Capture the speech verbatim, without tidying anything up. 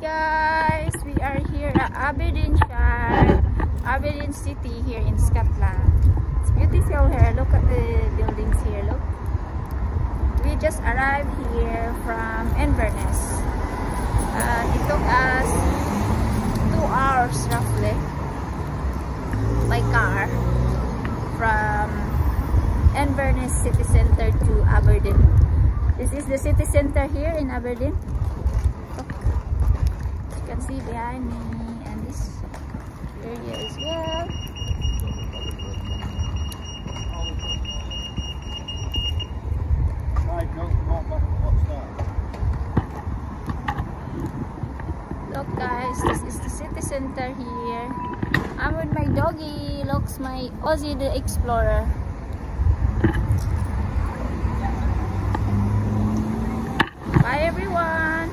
guys, we are here at Aberdeen, Aberdeen City here in Scotland. It's beautiful here. Look at the buildings here. Look, we just arrived here from Inverness. Uh, it took us two hours roughly by car from Inverness city center to Aberdeen. This is the city center here in Aberdeen. Look, you can see behind me, and this area as well. Look guys, this is the city center here. I'm with my doggy. Looks my Aussie the Explorer. Bye everyone.